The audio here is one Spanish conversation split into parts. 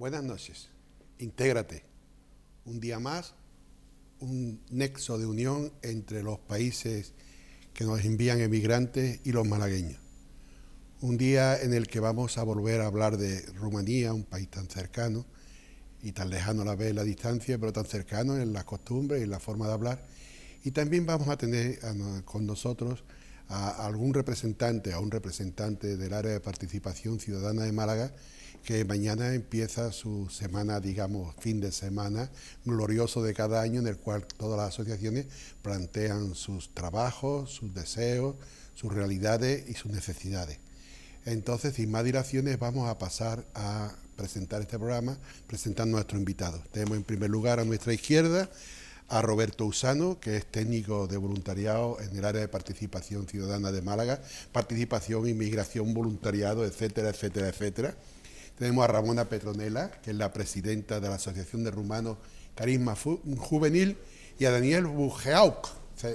Buenas noches. Intégrate. Un día más, un nexo de unión entre los países que nos envían emigrantes y los malagueños. Un día en el que vamos a volver a hablar de Rumanía, un país tan cercano y tan lejano a la vez en la distancia, pero tan cercano en las costumbres y en la forma de hablar. Y también vamos a tener con nosotros a un representante del área de participación ciudadana de Málaga, que mañana empieza su semana, digamos, fin de semana glorioso de cada año, en el cual todas las asociaciones plantean sus trabajos, sus deseos, sus realidades y sus necesidades. Entonces, sin más dilaciones, vamos a pasar a presentar este programa, presentando a nuestros invitados. Tenemos en primer lugar a nuestra izquierda a Roberto Usano, que es técnico de voluntariado en el área de participación ciudadana de Málaga, participación, inmigración, voluntariado, etcétera, etcétera, etcétera. Tenemos a Ramona Petronella, que es la presidenta de la Asociación de Rumanos Carisma Juvenil, y a Daniel Bujac,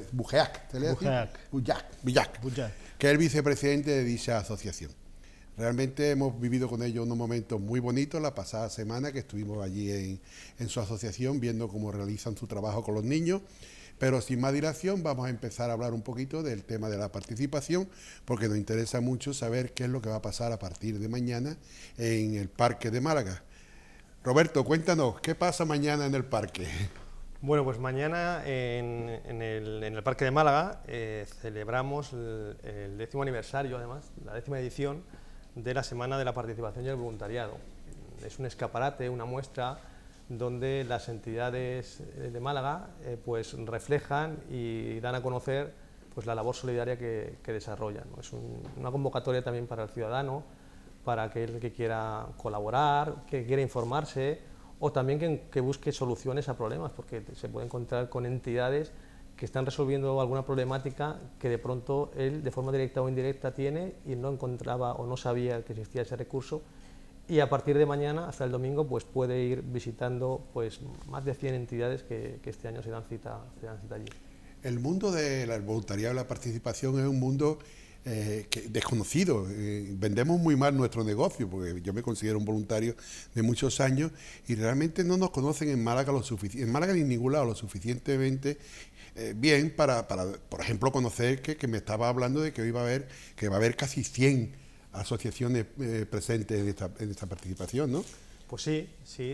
que es el vicepresidente de dicha asociación. Realmente hemos vivido con ellos unos momentos muy bonitos la pasada semana que estuvimos allí en su asociación viendo cómo realizan su trabajo con los niños, pero sin más dilación vamos a empezar a hablar un poquito del tema de la participación, porque nos interesa mucho saber qué es lo que va a pasar a partir de mañana en el Parque de Málaga. Roberto, cuéntanos, ¿qué pasa mañana en el parque? Bueno, pues mañana en el Parque de Málaga celebramos el 10º aniversario, además, la 10ª edición de la Semana de la Participación y el Voluntariado. Es un escaparate, una muestra donde las entidades de Málaga pues reflejan y dan a conocer pues la labor solidaria que desarrollan, ¿no? Es una convocatoria también para el ciudadano, para aquel que quiera colaborar, que quiera informarse o también que busque soluciones a problemas, porque se puede encontrar con entidades que están resolviendo alguna problemática que de pronto él de forma directa o indirecta tiene y no encontraba o no sabía que existía ese recurso, y a partir de mañana hasta el domingo pues puede ir visitando pues más de 100 entidades que este año se dan cita allí. El mundo del voluntariado y la participación es un mundo desconocido. Vendemos muy mal nuestro negocio, porque yo me considero un voluntario de muchos años y realmente no nos conocen en Málaga en Málaga ni en ningún lado lo suficientemente bien para, por ejemplo, conocer que me estaba hablando de que va a haber casi 100 asociaciones presentes en esta participación, ¿no? Pues sí,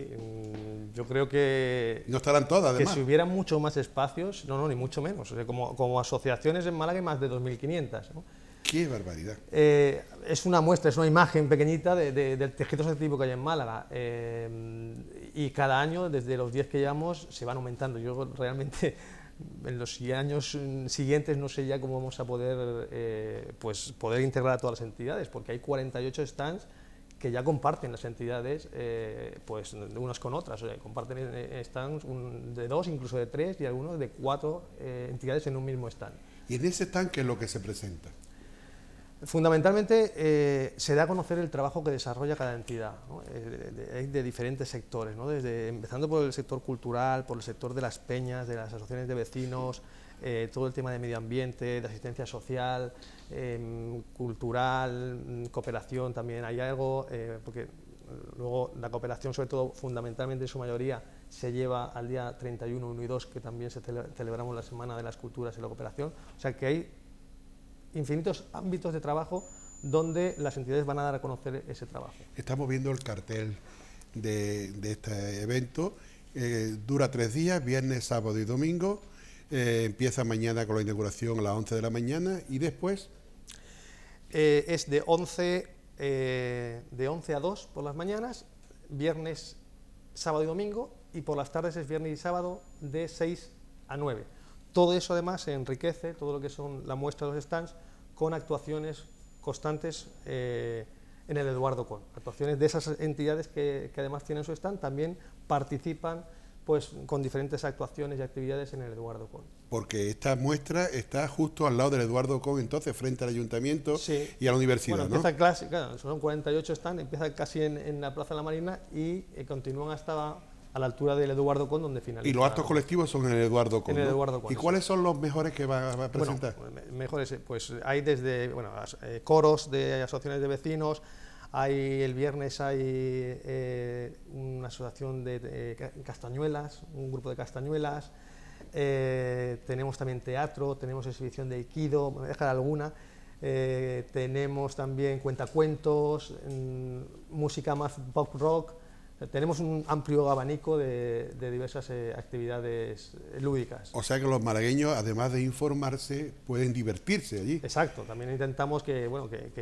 yo creo que... No estarán todas, además. Que si hubiera mucho más espacios, no, ni mucho menos. O sea, como asociaciones en Málaga hay más de 2.500, ¿no? ¡Qué barbaridad! Es una muestra, es una imagen pequeñita del tejido asociativo que hay en Málaga. Y cada año, desde los 10 que llevamos, se van aumentando. Yo realmente, en los años siguientes, no sé ya cómo vamos a poder integrar a todas las entidades, porque hay 48 stands que ya comparten las entidades pues unas con otras, o sea, comparten stands de 2, incluso de 3 y algunos de 4 entidades en un mismo stand. ¿Y en ese stand qué es lo que se presenta? Fundamentalmente se da a conocer el trabajo que desarrolla cada entidad, ¿no? de diferentes sectores, ¿no? Empezando por el sector cultural, por el sector de las peñas, de las asociaciones de vecinos, todo el tema de medio ambiente, de asistencia social, cultural, cooperación también hay algo, porque luego la cooperación, sobre todo fundamentalmente en su mayoría, se lleva al día 31, 1 y 2, que también celebramos la Semana de las Culturas y la Cooperación. O sea que hay infinitos ámbitos de trabajo donde las entidades van a dar a conocer ese trabajo. Estamos viendo el cartel de este evento, dura 3 días, viernes, sábado y domingo, empieza mañana con la inauguración a las 11 de la mañana y después... es de 11 a 2 por las mañanas, viernes, sábado y domingo, y por las tardes es viernes y sábado de 6 a 9. Todo eso además se enriquece, todo lo que son la muestra de los stands, con actuaciones constantes en el Eduardo Con. Actuaciones de esas entidades que además tienen su stand, también participan pues con diferentes actuaciones y actividades en el Eduardo Con. Porque esta muestra está justo al lado del Eduardo Con, entonces frente al ayuntamiento, sí, y a la universidad, bueno, ¿no? Empieza casi, claro, son 48 stands, empieza casi en la Plaza de la Marina y continúan hasta a la altura del Eduardo Con, donde finaliza. Y los actos colectivos son en el Eduardo Con, en el ¿no? Eduardo Con. ¿Y cuáles son los mejores que va a presentar? Bueno, mejores, pues hay desde coros de asociaciones de vecinos, El viernes hay una asociación de castañuelas, un grupo de castañuelas. Tenemos también teatro, tenemos exhibición de aikido, me voy a dejar alguna. Tenemos también cuentacuentos, música más pop rock. Tenemos un amplio abanico de diversas actividades lúdicas. O sea que los malagueños, además de informarse, pueden divertirse allí. Exacto, también intentamos que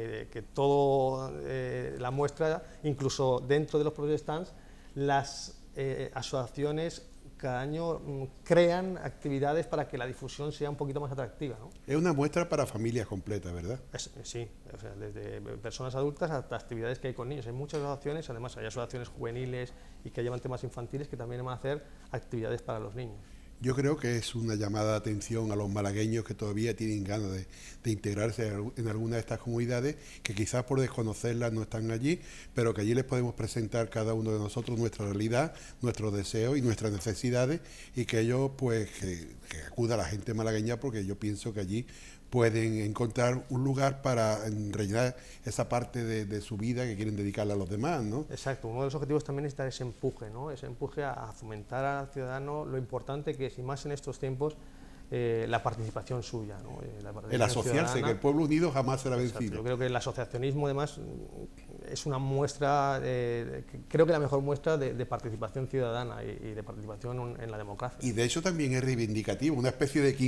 todo la muestra, incluso dentro de los propios stands, las asociaciones cada año crean actividades para que la difusión sea un poquito más atractiva, ¿no? Es una muestra para familias completas, ¿verdad? Sí, o sea, desde personas adultas hasta actividades que hay con niños. Hay muchas asociaciones, además hay asociaciones juveniles y que llevan temas infantiles que también van a hacer actividades para los niños. Yo creo que es una llamada de atención a los malagueños que todavía tienen ganas de integrarse en alguna de estas comunidades, que quizás por desconocerlas no están allí, pero que allí les podemos presentar cada uno de nosotros nuestra realidad, nuestros deseos y nuestras necesidades, y que ellos, pues, que acuda a la gente malagueña, porque yo pienso que allí pueden encontrar un lugar para rellenar esa parte de su vida que quieren dedicarle a los demás, ¿no? Exacto, uno de los objetivos también es dar ese empuje, ¿no? Ese empuje a fomentar al ciudadano lo importante que es, y más en estos tiempos, la participación suya, ¿no? El asociarse, que el pueblo unido jamás será vencido. Exacto, yo creo que el asociacionismo, además, es una muestra, creo que la mejor muestra de participación ciudadana y de participación en la democracia. Y de hecho también es reivindicativo, una especie de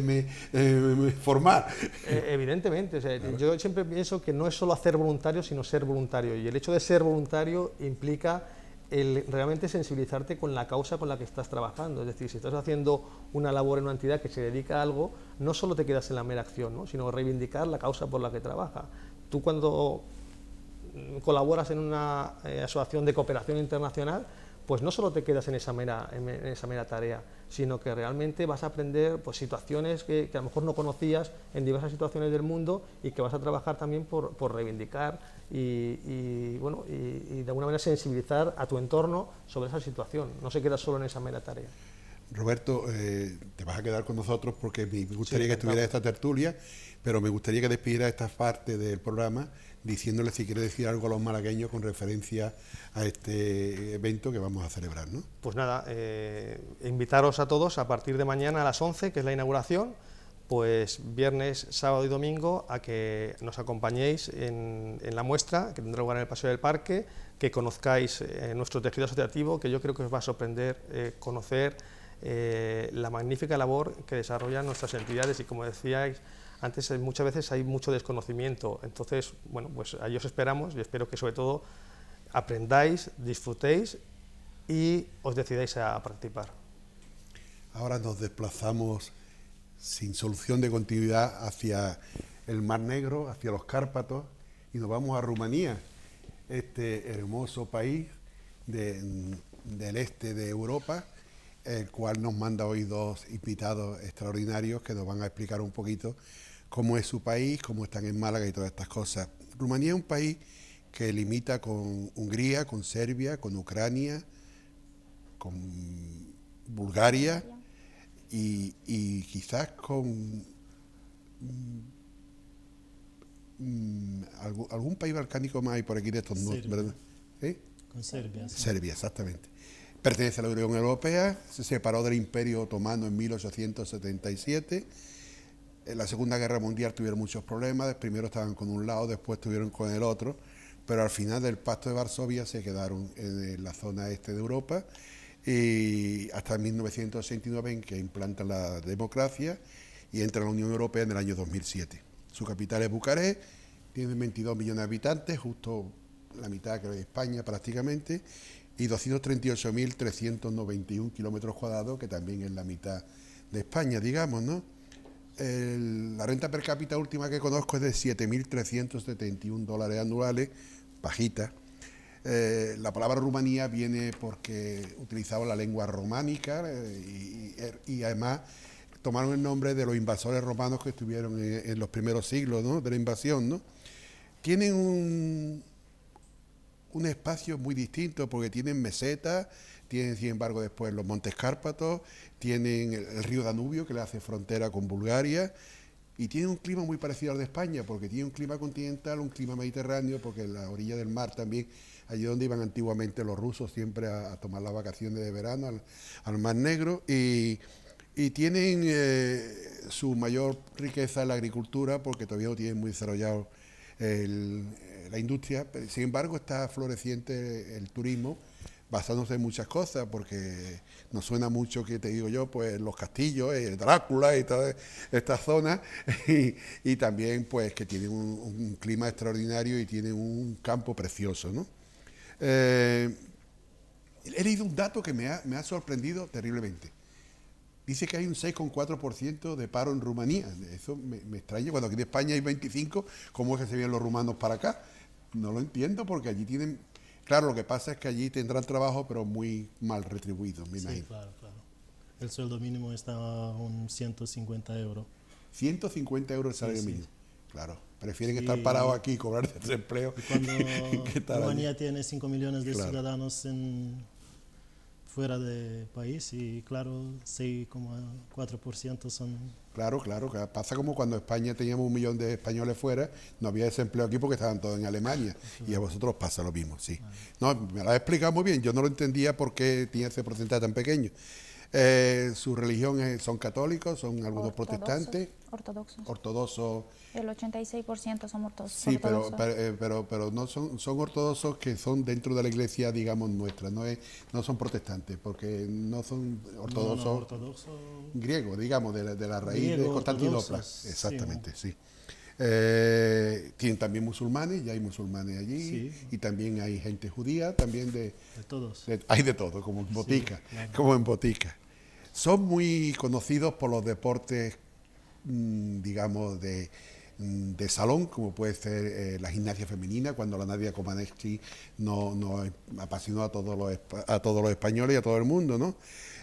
15M formal. Evidentemente, o sea, claro. Yo siempre pienso que no es solo hacer voluntario, sino ser voluntario, y el hecho de ser voluntario implica el realmente sensibilizarte con la causa con la que estás trabajando. Es decir, si estás haciendo una labor en una entidad que se dedica a algo, no solo te quedas en la mera acción, ¿no? Sino reivindicar la causa por la que trabaja. Tú, cuando colaboras en una asociación de cooperación internacional, pues no solo te quedas en esa mera tarea, sino que realmente vas a aprender, pues, situaciones que a lo mejor no conocías en diversas situaciones del mundo, y que vas a trabajar también por reivindicar y de alguna manera sensibilizar a tu entorno sobre esa situación. No se queda solo en esa mera tarea. Roberto, te vas a quedar con nosotros porque me gustaría que estuviera esta tertulia, pero me gustaría que despidiera esta parte del programa diciéndole si quiere decir algo a los malagueños con referencia a este evento que vamos a celebrar, ¿no? Pues nada, invitaros a todos a partir de mañana a las 11, que es la inauguración, pues viernes, sábado y domingo, a que nos acompañéis en la muestra que tendrá lugar en el Paseo del Parque, que conozcáis nuestro tejido asociativo, que yo creo que os va a sorprender conocer la magnífica labor que desarrollan nuestras entidades, y como decíais antes, muchas veces hay mucho desconocimiento. Entonces, bueno, pues ahí os esperamos, y espero que sobre todo aprendáis, disfrutéis y os decidáis a participar. Ahora nos desplazamos sin solución de continuidad hacia el Mar Negro, hacia los Cárpatos, y nos vamos a Rumanía, este hermoso país del este de Europa, el cual nos manda hoy dos invitados extraordinarios que nos van a explicar un poquito cómo es su país, cómo están en Málaga y todas estas cosas. Rumanía es un país que limita con Hungría, con Serbia, con Ucrania, con Bulgaria y quizás con algún país balcánico más hay por aquí de estos, ¿verdad? ¿Eh? Con Serbia. Sí. Serbia, exactamente. Pertenece a la Unión Europea, se separó del Imperio Otomano en 1877. En la Segunda Guerra Mundial tuvieron muchos problemas, primero estaban con un lado, después estuvieron con el otro, pero al final del Pacto de Varsovia se quedaron en la zona este de Europa, y hasta 1969, en que implantan la democracia y entra a la Unión Europea en el año 2007. Su capital es Bucarest, tiene 22 millones de habitantes, justo la mitad que de España prácticamente, y 238.391 kilómetros cuadrados, que también es la mitad de España, digamos, ¿no? La renta per cápita última que conozco es de $7.371 anuales, bajita. La palabra Rumanía viene porque utilizaban la lengua románica y además tomaron el nombre de los invasores romanos que estuvieron en los primeros siglos, ¿no?, de la invasión, ¿no? Tienen un espacio muy distinto porque tienen mesetas, tienen sin embargo después los Montes Cárpatos, tienen el río Danubio que le hace frontera con Bulgaria, Y tiene un clima muy parecido al de España, porque tiene un clima continental, un clima mediterráneo, porque en la orilla del mar también, allí donde iban antiguamente los rusos siempre a tomar las vacaciones de verano al Mar Negro, y tienen su mayor riqueza en la agricultura, porque todavía no tienen muy desarrollado la industria. Sin embargo, está floreciente el turismo, basándose en muchas cosas, porque nos suena mucho, que te digo yo, pues los castillos, el Drácula y toda esta zona, y también pues que tienen un clima extraordinario y tienen un campo precioso, ¿no? He leído un dato que me ha sorprendido terriblemente. Dice que hay un 6,4% de paro en Rumanía. Eso me extraña, cuando aquí en España hay 25%, ¿cómo es que se vienen los rumanos para acá? No lo entiendo, porque allí tienen... Claro, lo que pasa es que allí tendrán trabajo, pero muy mal retribuidos, me imagino. Sí, claro, claro. El sueldo mínimo está a un 150 euros. 150 euros el salario mínimo. Claro, prefieren Sí. estar parados aquí y cobrar desempleo. Y cuando que estar Rumanía allí. tiene 5 millones de Claro. ciudadanos fuera de país, y claro, 6,4% son... Claro, que pasa como cuando España teníamos 1 millón de españoles fuera, no había desempleo aquí porque estaban todos en Alemania, y a vosotros pasa lo mismo, sí. No, me lo has explicado muy bien, yo no lo entendía por qué tenía ese porcentaje tan pequeño. Su religión son católicos, son algunos protestantes, Ortodoxos. ortodoxos. El 86% son ortodoxos. Sí, pero no son ortodoxos que son dentro de la iglesia, digamos, nuestra, no son protestantes, porque no son ortodoxos, No, ortodoxo. griegos, digamos, de la raíz de Griego, Constantinopla. ortodoxos, Exactamente, sí. Tienen también musulmanes, ya hay musulmanes allí, Sí. y también hay gente judía, también De todos. hay de todo, como en botica, claro. como en botica. Son muy conocidos por los deportes, digamos, de salón, como puede ser la gimnasia femenina, cuando la Nadia Comaneci nos apasionó a todos los españoles y a todo el mundo, ¿no?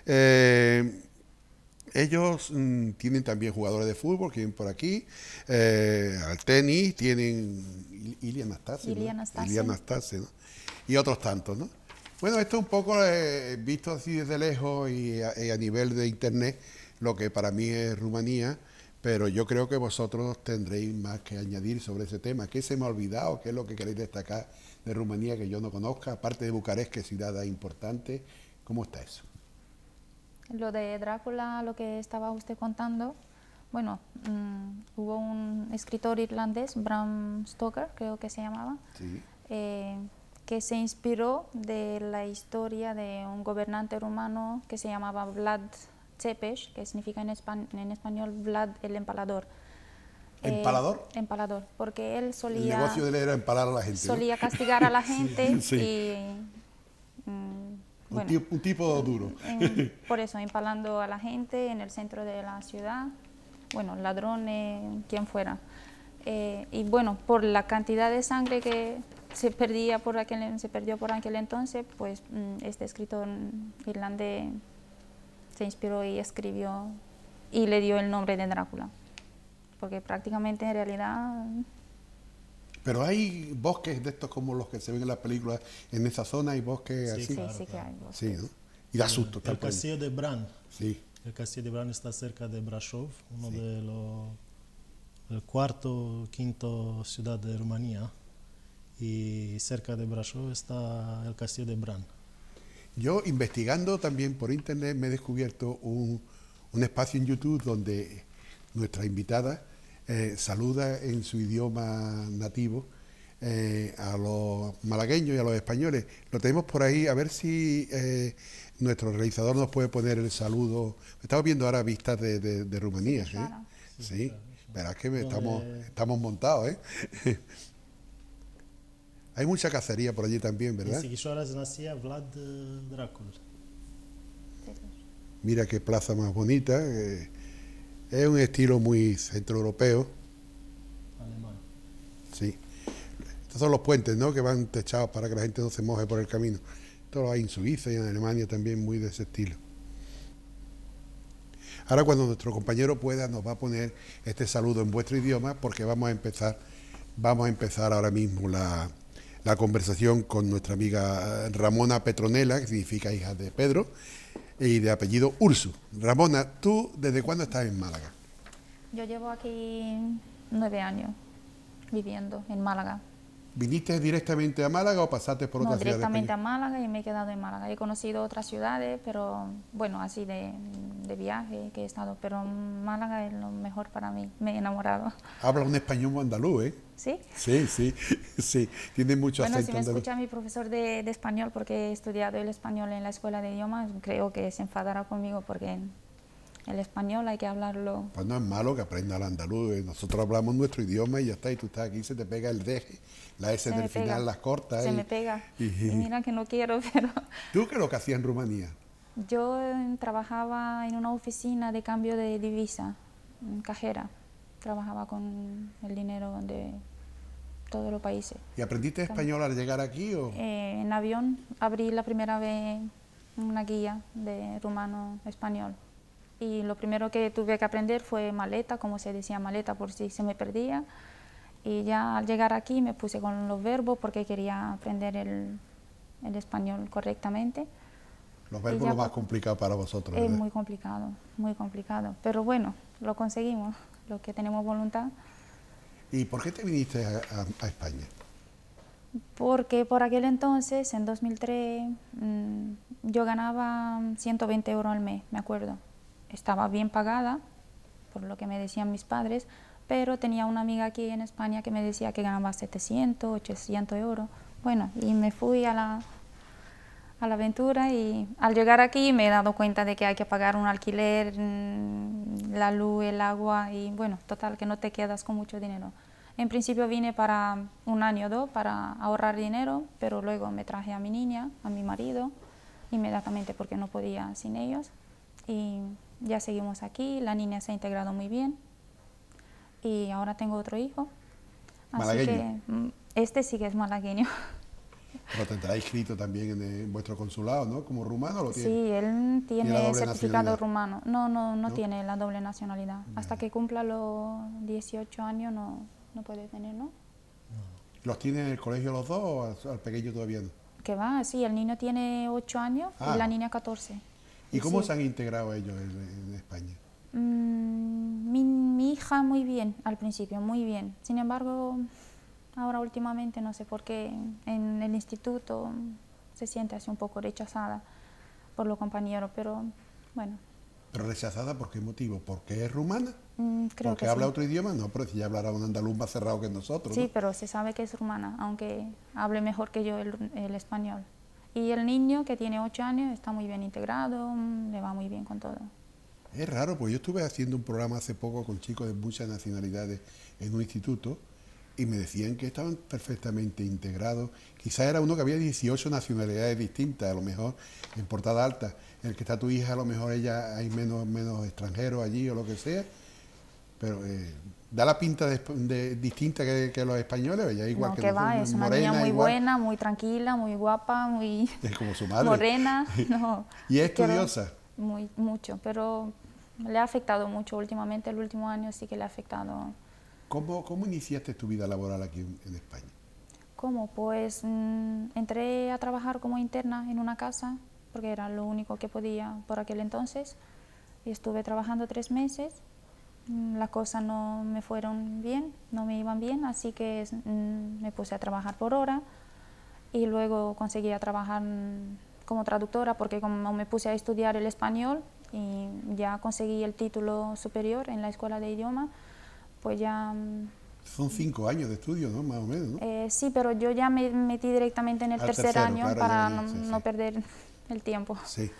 Ellos tienen también jugadores de fútbol que vienen por aquí, al tenis, tienen Ilia Nastase, Ilia ¿no? Nastase. Ilia Nastase, ¿no? Y otros tantos, ¿no? Bueno, esto es un poco visto así desde lejos y a nivel de internet, lo que para mí es Rumanía, pero yo creo que vosotros tendréis más que añadir sobre ese tema. ¿Qué se me ha olvidado? ¿Qué es lo que queréis destacar de Rumanía que yo no conozca? Aparte de Bucarest, que es ciudad importante, ¿cómo está eso? Lo de Drácula, lo que estaba usted contando, bueno, hubo un escritor irlandés, Bram Stoker, creo que se llamaba, Sí. que se inspiró de la historia de un gobernante rumano que se llamaba Vlad Țepeș, que significa en español Vlad el Empalador. ¿Empalador? Empalador, porque él El solía... negocio de él era empalar a la gente, ¿no? solía castigar a la gente Sí. y bueno, Un tipo duro. por eso empalando a la gente en el centro de la ciudad, bueno, ladrones, quien fuera, y bueno, por la cantidad de sangre que se perdió por aquel entonces, pues este escritor irlandés se inspiró y escribió y le dio el nombre de Drácula, porque prácticamente en realidad... Pero hay bosques de estos como los que se ven en las películas, en esa zona hay bosques Sí, así. claro. sí que hay bosques. Sí, ¿no? Y da susto, tal El cual. castillo de Bran. Sí, El castillo de Bran está cerca de Brașov, uno de los el cuarto, quinto ciudad de Rumanía, y cerca de Brașov está el castillo de Bran. yo investigando también por internet me he descubierto un espacio en YouTube donde nuestra invitada saluda en su idioma nativo a los malagueños y a los españoles. Lo tenemos por ahí, a ver si nuestro realizador nos puede poner el saludo. Estamos viendo ahora vistas de Rumanía, ¿sí? Claro. Sí, verás que Donde- estamos montados, ¿eh? Hay mucha cacería por allí también, En ¿verdad? Sighișoara se nacía Vlad Dracul. Mira qué plaza más bonita. Es un estilo muy centroeuropeo, Alemán. sí. Estos son los puentes, ¿no? Que van techados para que la gente no se moje por el camino. Esto lo hay en Suiza y en Alemania también, muy de ese estilo. Ahora, cuando nuestro compañero pueda, nos va a poner este saludo en vuestro idioma, porque vamos a empezar ahora mismo la conversación con nuestra amiga Ramona Petronella, que significa hija de Pedro, y de apellido Ursu. Ramona, ¿tú desde cuándo estás en Málaga? Yo llevo aquí 9 años viviendo en Málaga. ¿Viniste directamente a Málaga o pasaste por No, otras ciudades? directamente a Málaga y me he quedado en Málaga. He conocido otras ciudades, pero bueno, así de viaje que he estado, pero Málaga es lo mejor para mí, me he enamorado. Habla un español muy andaluz, ¿eh? ¿Sí? Sí, sí, sí, tiene mucho Bueno, acento si me andaluz. escucha mi profesor de español, porque he estudiado el español en la escuela de idiomas, creo que se enfadará conmigo porque el español hay que hablarlo. Pues no es malo que aprenda el andaluz, nosotros hablamos nuestro idioma y ya está, y tú estás aquí, se te pega el deje, la S Se del me pega, final las cortas. se me pega. Y mira que no quiero, pero ¿Tú qué es lo que hacías en Rumanía? yo trabajaba en una oficina de cambio de divisa, cajera. Trabajaba con el dinero de todos los países. ¿Y aprendiste español al llegar aquí o...? En avión abrí la primera vez una guía de rumano-español. Y lo primero que tuve que aprender fue maleta, como se decía maleta, por si se me perdía. Y ya al llegar aquí me puse con los verbos porque quería aprender el español correctamente. Los verbos lo más complicado para vosotros, Es ¿verdad? muy complicado. Pero bueno, lo conseguimos, los que tenemos voluntad. ¿Y por qué te viniste a España? Porque por aquel entonces, en 2003, yo ganaba 120 euros al mes, me acuerdo. Estaba bien pagada, por lo que me decían mis padres, pero tenía una amiga aquí en España que me decía que ganaba 700, 800 euros. Bueno, y me fui a la aventura y al llegar aquí me he dado cuenta de que hay que pagar un alquiler, la luz, el agua y bueno, total, que no te quedas con mucho dinero. En principio vine para 1 año o 2 para ahorrar dinero, pero luego me traje a mi niña, a mi marido, inmediatamente porque no podía sin ellos. Y ya seguimos aquí, la niña se ha integrado muy bien y ahora tengo otro hijo. Así ¿Malagueño? que este sí que es malagueño. Pero tendrá inscrito también en vuestro consulado, ¿no? Como rumano lo tiene. Sí, él ¿Tiene la tiene doble certificado nacionalidad? rumano. No tiene la doble nacionalidad. Hasta que cumpla los 18 años no puede tener, ¿no? ¿Los tiene en el colegio los dos o al pequeño todavía no? Que va, sí, el niño tiene 8 años Ah. y la niña 14. ¿Y cómo sí. se han integrado ellos en España? Mi hija muy bien al principio, muy bien. Sin embargo, ahora últimamente no sé por qué en el instituto se siente así un poco rechazada por los compañeros, pero bueno. ¿Pero rechazada por qué motivo? ¿Porque es rumana? Creo ¿Porque que habla sí. otro idioma? No, pero si ya hablará un andaluz más cerrado que nosotros, Sí, ¿no? pero se sabe que es rumana, aunque hable mejor que yo el español. Y el niño, que tiene 8 años, está muy bien integrado, le va muy bien con todo. Es raro, pues yo estuve haciendo un programa hace poco con chicos de muchas nacionalidades en un instituto y me decían que estaban perfectamente integrados. Quizás era uno que había 18 nacionalidades distintas, a lo mejor en Portada Alta, en el que está tu hija, a lo mejor ella hay menos extranjeros allí o lo que sea, pero da la pinta de distinta que los españoles, ella igual No, que que va, nosotros, es una morena, niña muy igual, buena, muy tranquila, muy guapa, muy es como su madre. morena. No, ¿Y es quiero- estudiosa? Mucho, pero le ha afectado mucho últimamente, el último año sí que le ha afectado. ¿Cómo iniciaste tu vida laboral aquí en España? ¿Cómo? Pues entré a trabajar como interna en una casa, porque era lo único que podía por aquel entonces, y estuve trabajando 3 meses. Las cosas no me fueron bien, no me iban bien, así que me puse a trabajar por hora y luego conseguí a trabajar como traductora porque como me puse a estudiar el español y ya conseguí el título superior en la escuela de idioma, pues ya... Son 5 años de estudio, ¿no? Más o menos, ¿no? sí, pero yo ya me metí directamente en el Al tercer tercero, año claro, para ya, sí, no sí. perder el tiempo. Sí.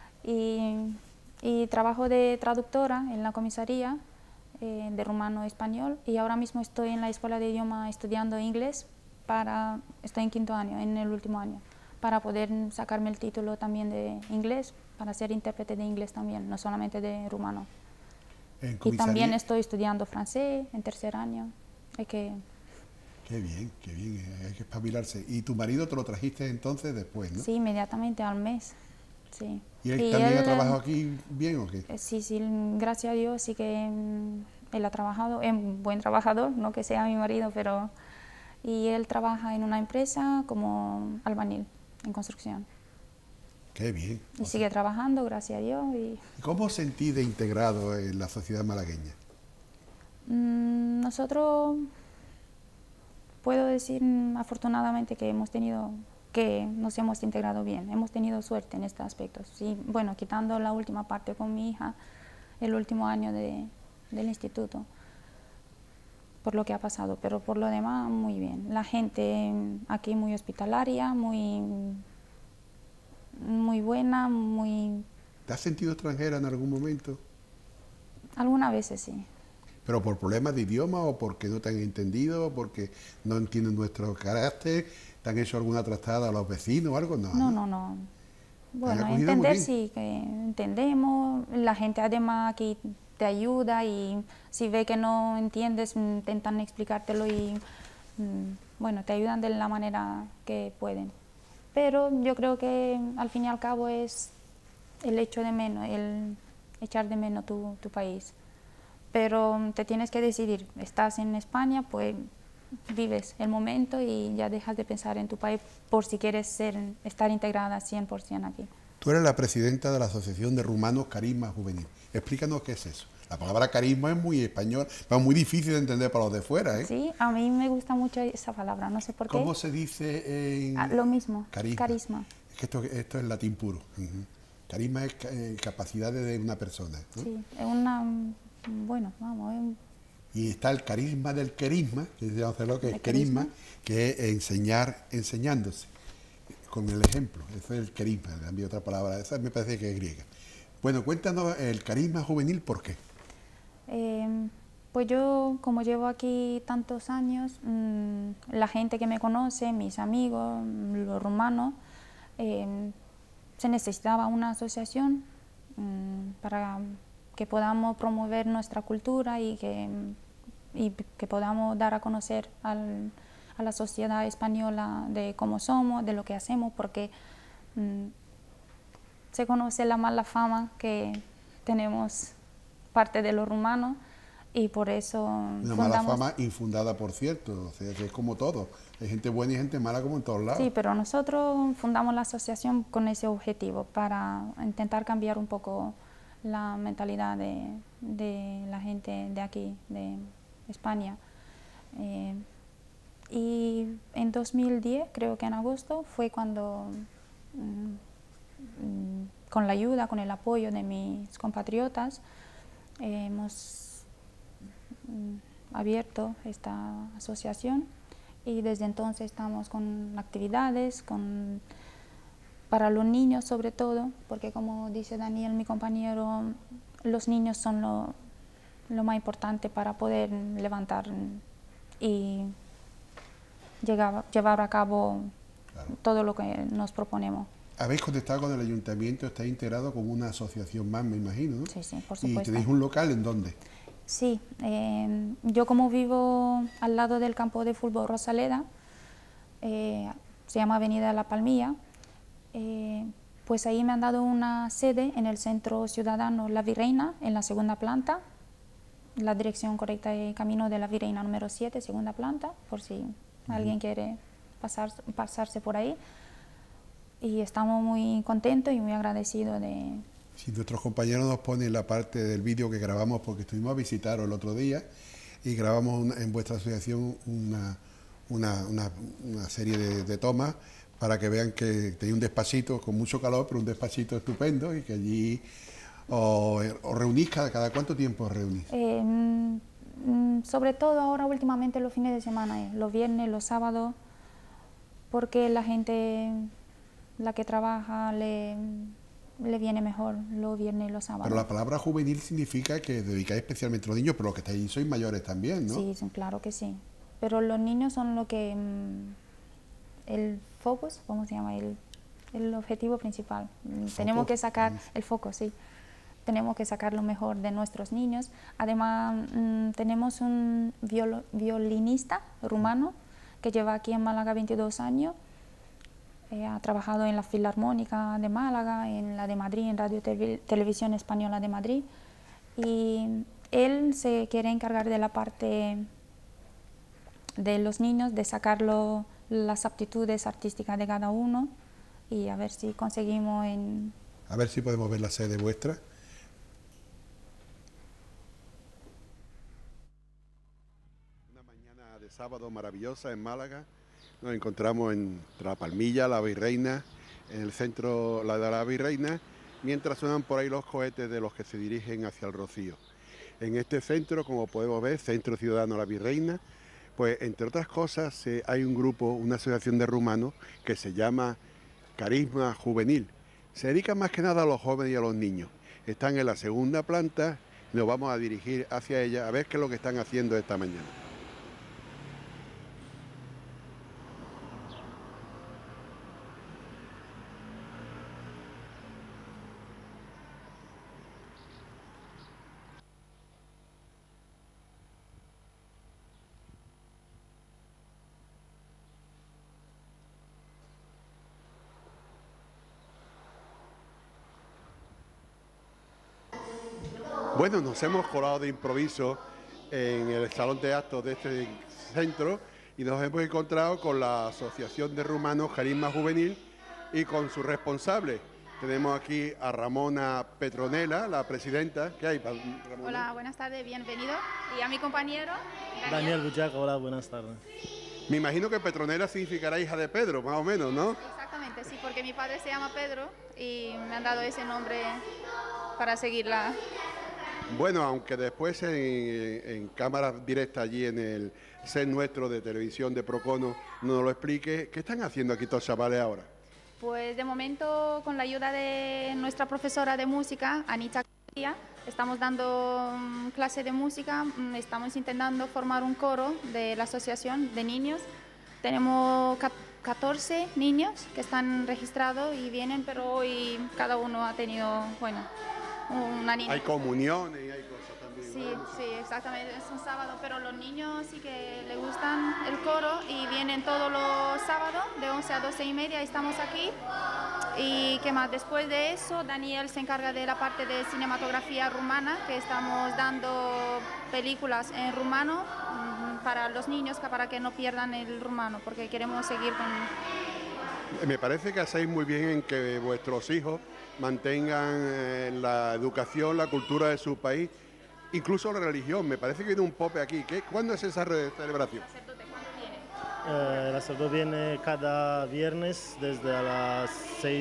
Y trabajo de traductora en la comisaría de rumano-español y ahora mismo estoy en la escuela de idioma estudiando inglés, estoy en 5º año, en el último año, para poder sacarme el título también de inglés, para ser intérprete de inglés también, no solamente de rumano. En Y comisaría. también estoy estudiando francés en 3er año. Hay que... Qué bien, hay que espabilarse. ¿Y tu marido te lo trajiste entonces después, no? Sí, inmediatamente al mes. Sí. ¿Y él también ha trabajado aquí bien o qué? Sí, gracias a Dios sí que él ha trabajado, es un buen trabajador, no que sea mi marido, pero... Y él trabaja en una empresa como albañil, en construcción. Qué bien. Y sigue trabajando, gracias a Dios. ¿Y cómo os sentís de integrado en la sociedad malagueña? Nosotros, puedo decir afortunadamente que nos hemos integrado bien, hemos tenido suerte en este aspecto. Sí, bueno, quitando la última parte con mi hija, el último año del instituto, por lo que ha pasado, pero por lo demás muy bien. La gente aquí muy hospitalaria, muy buena, muy... ¿Te has sentido extranjera en algún momento? Algunas veces sí. ¿Pero por problemas de idioma o porque no te han entendido, o porque no entienden nuestro carácter? ¿Te han hecho alguna trastada a los vecinos o algo? No. Bueno, acogido muy entender bien. sí, que entendemos. La gente además aquí te ayuda y si ve que no entiendes, intentan explicártelo y bueno, te ayudan de la manera que pueden. Pero yo creo que al fin y al cabo es el hecho de menos, el echar de menos tu país. Pero te tienes que decidir, estás en España, pues vives el momento y ya dejas de pensar en tu país por si quieres estar integrada 100% aquí. Tú eres la presidenta de la Asociación de Rumanos Carisma Juvenil. Explícanos qué es eso. La palabra carisma es muy español, pero muy difícil de entender para los de fuera, ¿eh? Sí, a mí me gusta mucho esa palabra, no sé por qué. ¿Cómo se dice en...? Lo mismo, Carisma. carisma. Es que esto es latín puro. Carisma es capacidades de una persona, ¿no? Sí, es una... Bueno, vamos... Y está el carisma del querisma, que se llama lo que es ¿El querisma, querisma? que es enseñar enseñándose, con el ejemplo. Eso es el querisma, también otra palabra, esa me parece que es griega. Bueno, cuéntanos el carisma juvenil, ¿por qué? Pues yo, como llevo aquí tantos años, la gente que me conoce, mis amigos, los rumanos, se necesitaba una asociación para que podamos promover nuestra cultura y que podamos dar a conocer a la sociedad española de cómo somos, de lo que hacemos, porque se conoce la mala fama que tenemos parte de los rumanos y por eso Una mala fama infundada, por cierto, o sea, que es como todo. Hay gente buena y gente mala como en todos lados. Sí, pero nosotros fundamos la asociación con ese objetivo, para intentar cambiar un poco la mentalidad de la gente de aquí, de España. Y en 2010, creo que en agosto, fue cuando, con la ayuda, con el apoyo de mis compatriotas, hemos abierto esta asociación y desde entonces estamos con actividades, para los niños sobre todo, porque como dice Daniel, mi compañero, los niños son lo más importante para poder levantar y llevar a cabo todo lo que nos proponemos. Habéis contactado con el ayuntamiento, estáis integrado como una asociación más, me imagino, ¿no? Sí, por supuesto. ¿Y tenéis un local en dónde? Sí, yo como vivo al lado del campo de fútbol Rosaleda, se llama Avenida La Palmilla, pues ahí me han dado una sede en el Centro Ciudadano La Virreina, en la segunda planta. La dirección correcta es Camino de la Virreina número 7, segunda planta, por si alguien quiere pasarse por ahí. Y estamos muy contentos y muy agradecidos de... Si nuestros compañeros nos ponen la parte del vídeo que grabamos, porque estuvimos a visitaros el otro día y grabamos en vuestra asociación una serie de tomas para que vean que tenéis un despachito con mucho calor, pero un despachito estupendo y que allí os reunís cada cuánto tiempo os reunís. Sobre todo ahora últimamente los fines de semana, los viernes, los sábados, porque la gente, la que trabaja, le viene mejor los viernes y los sábados. Pero la palabra juvenil significa que dedicáis especialmente a los niños, pero los que estáis ahí sois mayores también, ¿no? Sí, claro que sí. Pero los niños son lo que... el focus, ¿cómo se llama? El objetivo principal. Tenemos que sacar el foco, sí. Tenemos que sacar lo mejor de nuestros niños. Además, tenemos un violinista rumano que lleva aquí en Málaga 22 años. Ha trabajado en la Filarmónica de Málaga, en la de Madrid, en Radio Televisión Española de Madrid. Y él se quiere encargar de la parte de los niños, de sacarlo las aptitudes artísticas de cada uno y a ver si conseguimos A ver si podemos ver la sede vuestra. de sábado maravillosa en Málaga. Nos encontramos entre la Palmilla, la Virreina, en el centro la de la Virreina, mientras suenan por ahí los cohetes de los que se dirigen hacia el Rocío. En este centro, como podemos ver, Centro Ciudadano La Virreina, pues entre otras cosas hay un grupo, una asociación de rumanos que se llama Carisma Juvenil. Se dedica más que nada a los jóvenes y a los niños. Están en la segunda planta, nos vamos a dirigir hacia ella a ver qué es lo que están haciendo esta mañana. Bueno, nos hemos colado de improviso en el salón de actos de este centro y nos hemos encontrado con la Asociación de Rumanos Carisma Juvenil y con su responsable. Tenemos aquí a Ramona Petronella, la presidenta. ¿Qué hay, Ramona? Hola, buenas tardes, bienvenido. Y a mi compañero Daniel Buchaca, hola, buenas tardes. Me imagino que Petronella significará hija de Pedro, más o menos, ¿no? Exactamente, sí, porque mi padre se llama Pedro y me han dado ese nombre para seguirla. Bueno, aunque después en cámara directa allí en el set nuestro de televisión de Procono nos lo explique, ¿qué están haciendo aquí estos chavales ahora? Pues de momento, con la ayuda de nuestra profesora de música, Anita, estamos dando clase de música, estamos intentando formar un coro de la asociación de niños. Tenemos 14 niños que están registrados y vienen, pero hoy cada uno ha tenido, bueno, una niña. Hay comuniones y hay cosas también. Sí, sí, exactamente, es un sábado, pero los niños sí que les gustan el coro y vienen todos los sábados de 11 a 12 y media, estamos aquí. Y qué más, después de eso Daniel se encarga de la parte de cinematografía rumana, que estamos dando películas en rumano para los niños, para que no pierdan el rumano, porque queremos seguir con... Me parece que hacéis muy bien en que vuestros hijos mantengan la educación, la cultura de su país, incluso la religión. Me parece que viene un pope aquí. ¿Cuándo es esa celebración? ¿El sacerdote cuándo viene? El sacerdote viene cada viernes desde a las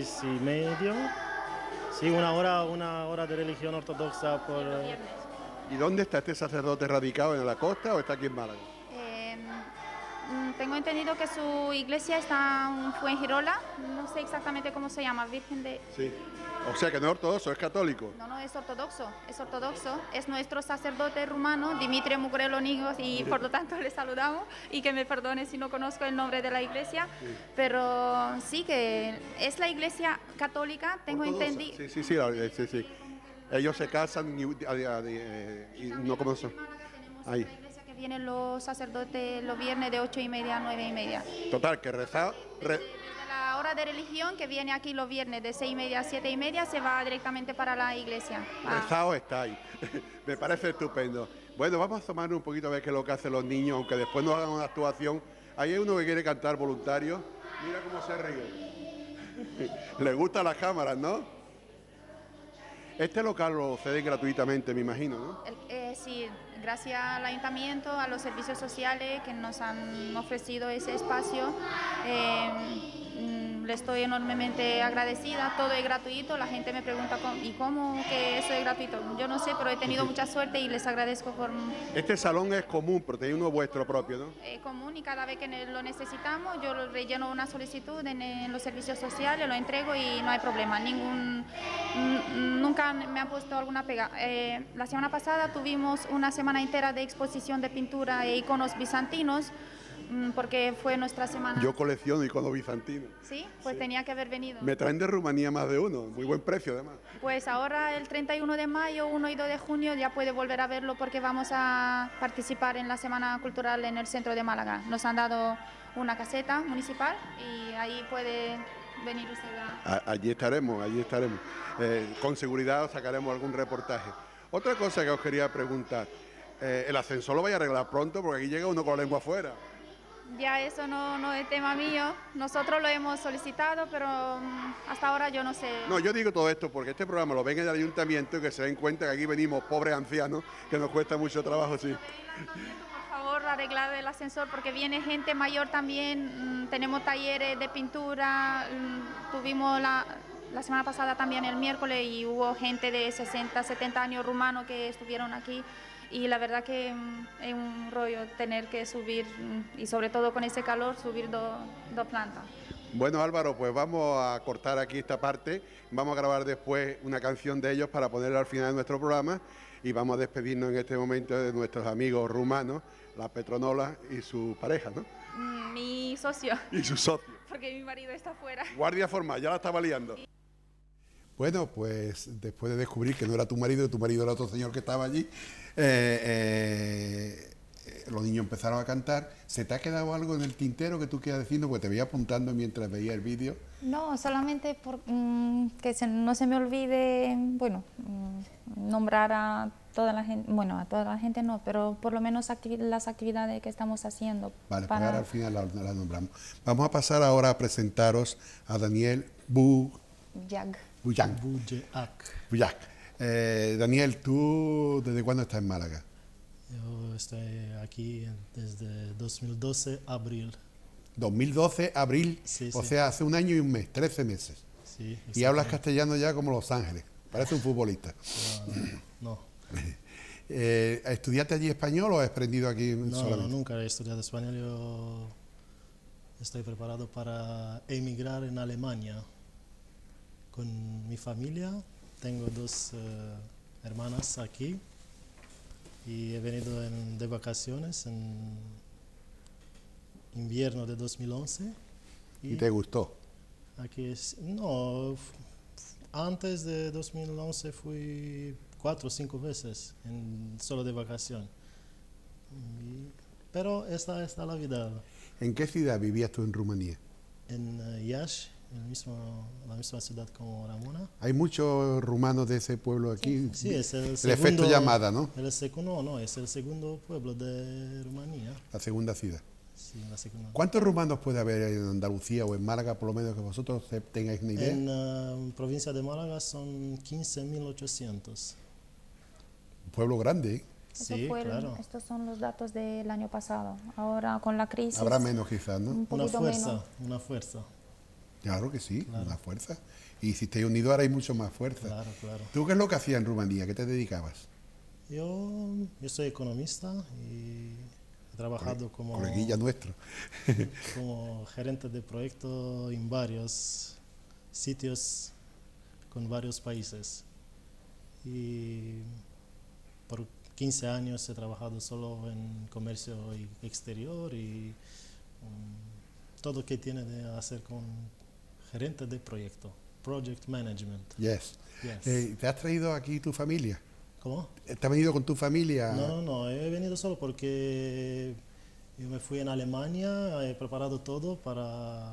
6:30. Sí, una hora de religión ortodoxa por... Viernes. ¿Y dónde está este sacerdote radicado? ¿En la costa o está aquí en Málaga? Tengo entendido que su iglesia está en Fuengirola, no sé exactamente cómo se llama, Virgen de... Sí. O sea que no es ortodoxo, es católico. No, es ortodoxo, es nuestro sacerdote rumano, Dimitrie Mugrelo Nigos, y por lo tanto le saludamos y que me perdone si no conozco el nombre de la iglesia, sí. Pero sí que es la iglesia católica, tengo entendido. Sí. Ellos se casan y no conocen. Ahí. Vienen los sacerdotes los viernes de 8:30 a 9:30. Total, que rezar... Desde la hora de religión, que viene aquí los viernes de 6:30 a 7:30, se va directamente para la iglesia. Rezado está ahí. Me parece estupendo. Bueno, vamos a tomar un poquito a ver qué es lo que hacen los niños, aunque después nos hagan una actuación. Ahí hay uno que quiere cantar voluntario. Mira cómo se ríe. Le gustan las cámaras, ¿no? Este local lo ceden gratuitamente, me imagino, ¿no? Sí, gracias al ayuntamiento, a los servicios sociales que nos han ofrecido ese espacio. Le estoy enormemente agradecida, todo es gratuito, la gente me pregunta ¿y cómo que eso es gratuito? Yo no sé, pero he tenido mucha suerte y les agradezco por... Este salón es común, pero tenéis uno vuestro propio, ¿no? Es común y cada vez que lo necesitamos yo relleno una solicitud en los servicios sociales, lo entrego y no hay problema, nunca me han puesto alguna pega. La semana pasada tuvimos una semana entera de exposición de pintura e iconos bizantinos, porque fue nuestra semana. Yo colecciono iconos bizantinos. Sí, pues sí. Tenía que haber venido. Me traen de Rumanía más de uno, muy buen precio además. Pues ahora el 31 de mayo, 1 y 2 de junio ya puede volver a verlo porque vamos a participar en la Semana Cultural en el centro de Málaga. Nos han dado una caseta municipal y ahí puede venir usted a... Allí estaremos. Con seguridad sacaremos algún reportaje. Otra cosa que os quería preguntar, el ascensor lo vais a arreglar pronto porque aquí llega uno con la lengua afuera. Ya eso no es tema mío. Nosotros lo hemos solicitado, pero hasta ahora yo no sé. No, yo digo todo esto porque este programa lo ven en el ayuntamiento y que se den cuenta que aquí venimos pobres ancianos, que nos cuesta mucho trabajo, sí. Por favor, arreglar el ascensor porque viene gente mayor también. Tenemos talleres de pintura. Tuvimos la semana pasada también el miércoles y hubo gente de 60, 70 años rumanos que estuvieron aquí. Y la verdad que es un rollo tener que subir, y sobre todo con ese calor, subir dos plantas. Bueno, Álvaro, pues vamos a cortar aquí esta parte, vamos a grabar después una canción de ellos para ponerla al final de nuestro programa y vamos a despedirnos en este momento de nuestros amigos rumanos, la Petronola y su pareja, ¿no? Mi socio. Y su socio. Porque mi marido está afuera. Guardia formal, ya la estaba liando. Bueno, pues después de descubrir que no era tu marido era otro señor que estaba allí, los niños empezaron a cantar. ¿Se te ha quedado algo en el tintero que tú quieras diciendo? Porque te veía apuntando mientras veía el vídeo. No, solamente que no se me olvide, bueno, nombrar a toda la gente, bueno, a toda la gente no, pero por lo menos las actividades que estamos haciendo. Vale, pues ahora al final la nombramos. Vamos a pasar ahora a presentaros a Daniel Bujac. Daniel, ¿tú desde cuándo estás en Málaga? Yo estoy aquí desde 2012, abril. 2012, abril, Sí, o sí. sea, hace un año y un mes, 13 meses. Sí, Y hablas castellano ya como Los Ángeles, parece un futbolista. No, ¿Estudiaste allí español o has aprendido aquí solamente? nunca he estudiado español. Yo estoy preparado para emigrar en Alemania con mi familia. Tengo dos hermanas aquí y he venido de vacaciones en invierno de 2011. ¿Y te gustó? Aquí antes de 2011 fui 4 o 5 veces solo de vacación. Pero esta es la vida. ¿En qué ciudad vivías tú en Rumanía? En Iași, la misma ciudad como Ramona. Hay muchos rumanos de ese pueblo aquí. Sí, es el El segundo, efecto llamada, ¿no? Es el segundo pueblo de Rumanía. La segunda ciudad. Sí, la segunda. ¿Cuántos rumanos puede haber en Andalucía o en Málaga, por lo menos que vosotros tengáis una idea? En provincia de Málaga son 15.800. Un pueblo grande, ¿eh? Sí, claro. Estos son los datos del año pasado. Ahora con la crisis. Habrá menos quizás, ¿no? Un poquito menos. Una fuerza. Claro que sí, una fuerza. Y si estáis unidos ahora hay mucho más fuerza. Claro, claro. ¿Tú qué es lo que hacías en Rumanía? ¿Qué te dedicabas? Yo soy economista y he trabajado Coleguilla nuestro. como gerente de proyecto en varios sitios con varios países. Y por 15 años he trabajado solo en comercio exterior y todo que tiene de hacer con gerente de proyecto, project management. Yes. Yes. ¿Te has traído aquí tu familia? ¿Cómo? ¿Te has venido con tu familia? No, he venido solo porque yo me fui en Alemania, he preparado todo para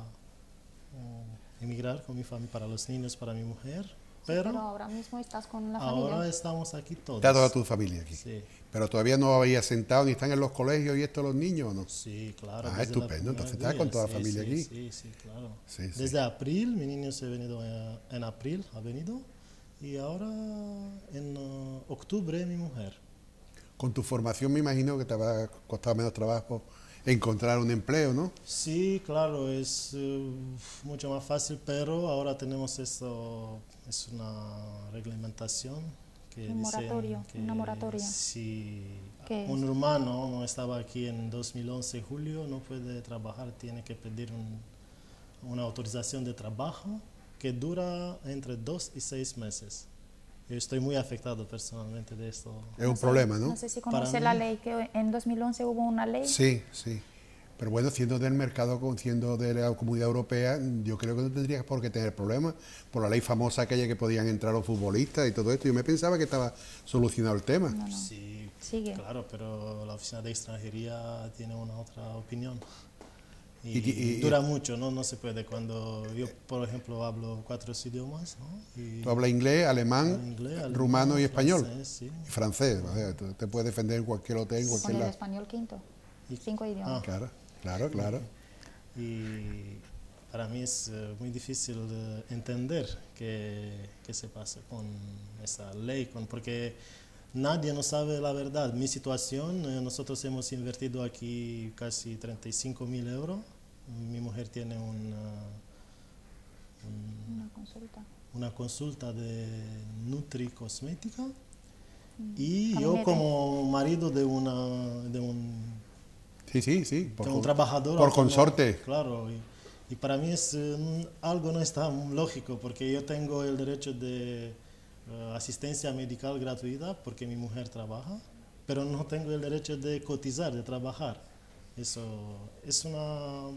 emigrar con mi familia, para los niños, para mi mujer. Pero ahora mismo estás con la familia. Ahora estamos aquí todos. Está toda tu familia aquí. Sí. Pero todavía no habéis asentado ni están en los colegios y esto los niños, ¿o no? Sí, claro. Ah, desde estupendo. la primera Entonces estás día. con toda la Sí, familia sí, aquí. Sí, claro. Sí, sí. Desde abril, mi niño se ha venido en abril, ha venido. Y ahora en octubre mi mujer. Con tu formación me imagino que te habrá costado menos trabajo encontrar un empleo, ¿no? Sí, claro, es mucho más fácil, pero ahora tenemos esto, es una reglamentación que Un dicen moratorio, que una moratoria. si ¿Qué un es? rumano no estaba aquí en 2011 julio, no puede trabajar, tiene que pedir una autorización de trabajo que dura entre 2 y 6 meses. Yo estoy muy afectado personalmente de esto. Es un problema, ¿no? No sé si Para conoce mí- la ley, que en 2011 hubo una ley. Sí, sí. Pero bueno, siendo del mercado, siendo de la Comunidad Europea, yo creo que no tendrías por qué tener problemas por la ley famosa aquella que podían entrar los futbolistas y todo esto. Yo me pensaba que estaba solucionado el tema. No. Sí, Sigue. claro, pero la oficina de extranjería tiene una otra opinión. Y Dura mucho, ¿no? No se puede. Cuando yo, por ejemplo, hablo 4 idiomas, ¿no? Y Tú hablas inglés, alemán, inglés, alemán, rumano y español. francés, sí. Y francés. O sea, tú te puedes defender en cualquier hotel, en Con cualquier el lado. español quinto. 5 idiomas. Claro. Claro, claro. Y para mí es muy difícil entender qué se pasa con esa ley, porque nadie no sabe la verdad. Mi situación, nosotros hemos invertido aquí casi 35.000 euros. Mi mujer tiene una consulta de Nutri-Cosmética. Y yo como marido de un Sí, un trabajador por consorte. Claro, y para mí es algo no está lógico, porque yo tengo el derecho de asistencia medical gratuita porque mi mujer trabaja, pero no tengo el derecho de cotizar, de trabajar. Eso es una...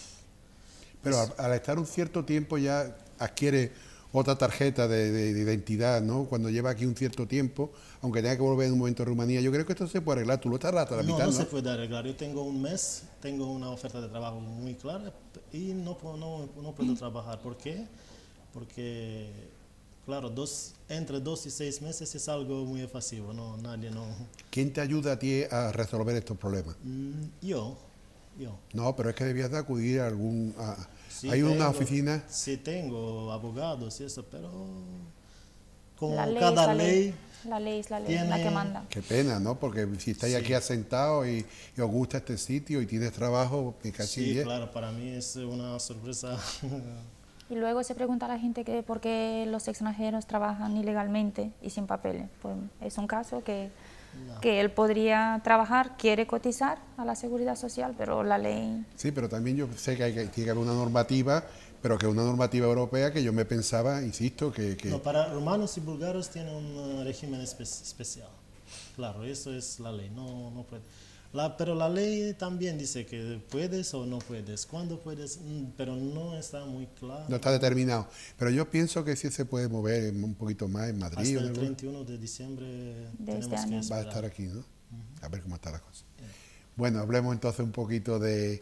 Pero al estar un cierto tiempo ya adquiere otra tarjeta de identidad, ¿no? Cuando lleva aquí un cierto tiempo, aunque tenga que volver en un momento a Rumanía, yo creo que esto se puede arreglar. Tú lo estás tramitando, No, no se puede arreglar. Yo tengo un mes, tengo una oferta de trabajo muy clara y no puedo trabajar. ¿Por qué? Porque, claro, entre 2 y 6 meses es algo muy evasivo, no, nadie no... ¿Quién te ayuda a ti a resolver estos problemas? Yo. No, pero es que debías de acudir a algún... Sí, ¿Hay una oficina? Sí, tengo abogados y eso, pero como La ley cada es la ley... La ley es la ley, tiene- la que manda. Qué pena, ¿no? Porque si estáis Sí. aquí asentados y os gusta este sitio y tienes trabajo, me casi Sí, 10. claro, para mí es una sorpresa. Y luego se pregunta a la gente que por qué los extranjeros trabajan ilegalmente y sin papeles. Pues es un caso que él podría trabajar, quiere cotizar a la seguridad social, pero la ley... Sí, pero también yo sé que tiene que haber una normativa, pero que es una normativa europea que yo me pensaba, insisto, que No, para rumanos y búlgaros tiene un régimen especial. Claro, eso es la ley, no puede. Pero la ley también dice que puedes o no puedes, cuándo puedes, pero no está muy claro. no está determinado. Pero yo pienso que sí se puede mover un poquito más en Madrid. Hasta o en el algún- 31 de diciembre De tenemos este que año. Va a esperar. estar aquí, ¿no? A ver cómo está la cosa. Bueno, hablemos entonces un poquito de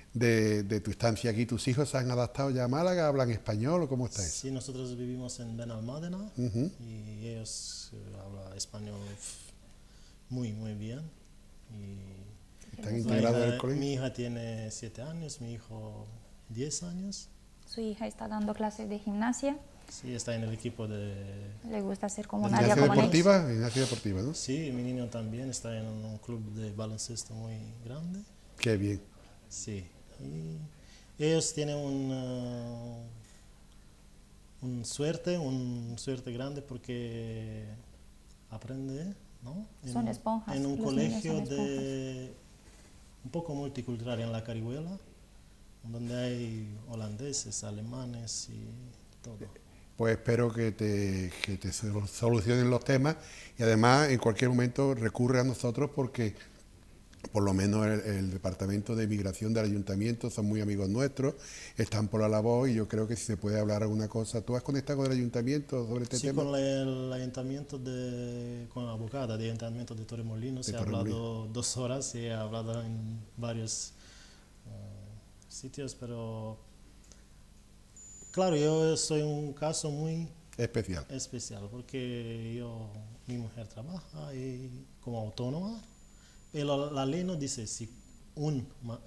tu estancia aquí. ¿Tus hijos se han adaptado ya a Málaga? ¿Hablan español o cómo está eso? Sí, nosotros vivimos en Benalmádena Ujú. y ellos hablan español muy bien. Y ¿Están integrados en el colegio? mi hija tiene 7 años, mi hijo 10 años. Su hija está dando clases de gimnasia, Sí, está en el equipo de... le gusta ser como Gimnasia Nadia ¿Gimnasia Comaneci. deportiva? Gimnasia deportiva, ¿no? Sí, mi niño también está en un club de baloncesto muy grande. Qué bien. Sí. Y ellos tienen un suerte grande porque aprende, ¿no? Son esponjas, En un los niños colegio son de un poco multicultural en La Carihuela, donde hay holandeses, alemanes y todo. Pues espero que te solucionen los temas y además en cualquier momento recurre a nosotros porque por lo menos el Departamento de Migración del Ayuntamiento son muy amigos nuestros, están por la labor y yo creo que si se puede hablar alguna cosa. ¿Tú has conectado con el Ayuntamiento sobre este Sí, tema? con el ayuntamiento con la abogada del ayuntamiento de Torremolinos he hablado 2 horas y he hablado en varios sitios, pero claro, yo soy un caso muy Especial. especial porque mi mujer trabaja como autónoma y la ley no dice si un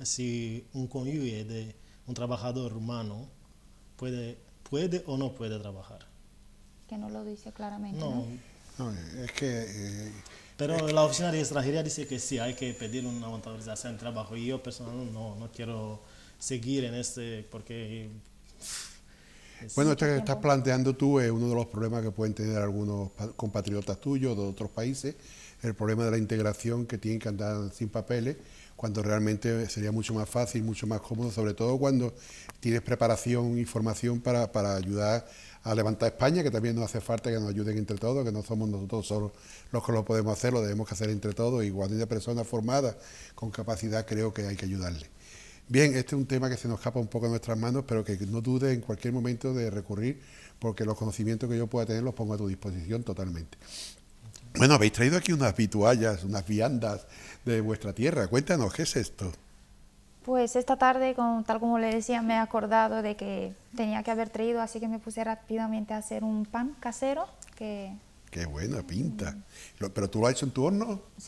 cónyuge de un trabajador rumano puede o no puede trabajar. Que no lo dice claramente, ¿no? No, No, es que pero la oficina de extranjería dice que sí, hay que pedir una autorización de trabajo y yo personalmente no quiero seguir en porque... bueno, esto que estás planteando tú es uno de los problemas que pueden tener algunos compatriotas tuyos de otros países, el problema de la integración que tienen que andar sin papeles, cuando realmente sería mucho más fácil, mucho más cómodo, sobre todo cuando tienes preparación y formación para ayudar a levantar España, que también nos hace falta que nos ayuden entre todos, que no somos nosotros solos los que lo podemos hacer, lo debemos que hacer entre todos, y cuando hay una persona formada con capacidad creo que hay que ayudarle. Bien, este es un tema que se nos escapa un poco de nuestras manos, pero que no dudes en cualquier momento de recurrir, porque los conocimientos que yo pueda tener los pongo a tu disposición totalmente. Bueno, habéis traído aquí unas vituallas, unas viandas de vuestra tierra. Cuéntanos, ¿qué es esto? Pues esta tarde, tal como le decía, me he acordado de que tenía que haber traído, así que me puse rápidamente a hacer un pan casero que... Qué buena pinta. ¿Pero tú lo has hecho en tu horno? Sí.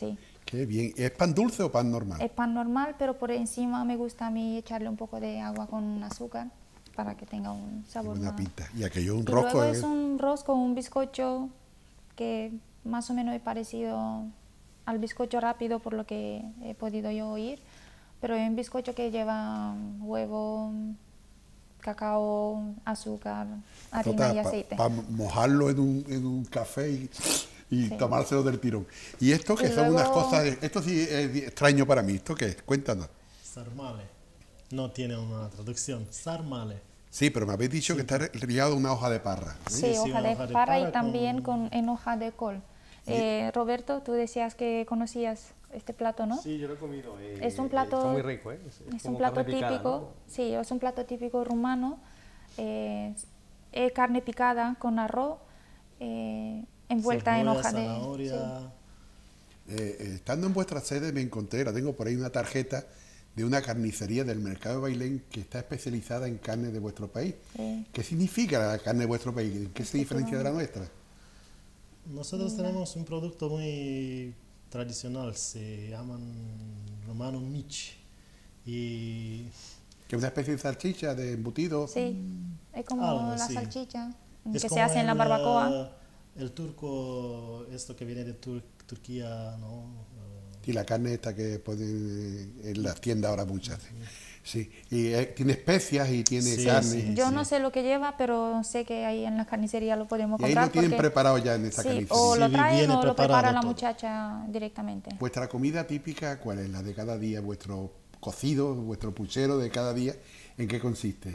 Qué bien. ¿Es pan dulce o pan normal? Es pan normal, pero por encima me gusta a mí echarle un poco de agua con azúcar para que tenga un sabor Una más. pinta. Y aquello es un Y rosco. luego es un rosco, un bizcocho que más o menos es parecido al bizcocho rápido por lo que he podido yo oír, pero es un bizcocho que lleva huevo, cacao, azúcar, harina y aceite. Para mojarlo en un café y Sí. tomárselo del tirón. Y esto que Y son unas luego- cosas, esto sí es extraño para mí. ¿Esto qué es? Cuéntanos. Sarmale. No tiene una traducción. Sarmale. Sí, pero me habéis dicho que está regado de una hoja de parra. Sí, Sí, hoja una de hoja de parra y parra también en hoja de col. Roberto, tú decías que conocías este plato, ¿no? Sí, yo lo he comido. Es un plato- Está muy rico, ¿eh? Es como un plato carne picada, típico, ¿no? sí, es un plato típico rumano. Es carne picada con arroz, envuelta en Cebolla, hoja de... zanahoria. Estando en vuestra sede me encontré, la tengo por ahí una tarjeta de una carnicería del mercado de Bailén que está especializada en carne de vuestro país. Sí. ¿Qué significa la carne de vuestro país? ¿En qué se diferencia de la nuestra? Nosotros tenemos un producto muy tradicional, se llaman romano mich. Y Que es una especie de salchicha, de embutido. Sí, es como Algo la así. salchicha es que se como hace en la barbacoa. el turco, esto que viene de Turquía, ¿no? Y la carne esta que ponen en las tiendas ahora muchas. Sí, y tiene especias y tiene Sí, carne. sí. Yo no sé lo que lleva, pero sé que ahí en la carnicería lo podemos Y ahí comprar. lo tienen porque- preparado ya en esta Sí, carnicería. o lo Sí, traen viene o lo prepara preparado la todo. muchacha directamente. Vuestra comida típica, ¿cuál es? La de cada día, vuestro cocido, vuestro puchero de cada día, ¿en qué consiste?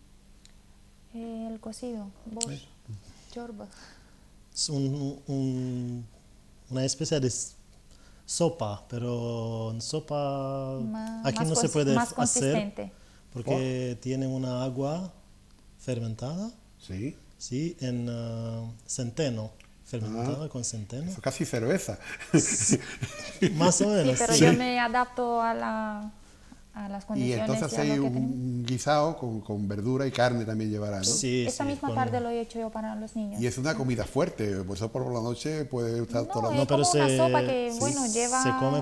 El cocido, bosh, chorba. Es una especie de sopa, pero sopa aquí Más no se puede más hacer consistente. porque tiene una agua fermentada, Sí, sí, en centeno, fermentada con centeno. eso es casi cerveza. Más o Sí, menos, pero sí. yo me adapto a las Y condiciones entonces y a hacéis lo que tenemos. un guisado con verdura y carne también llevará, ¿no? Sí, Esta sí, misma con- tarde lo he hecho yo para los niños. Y es una comida fuerte, por eso por la noche puede estar No, toda la es noche como una sopa que, bueno, lleva se come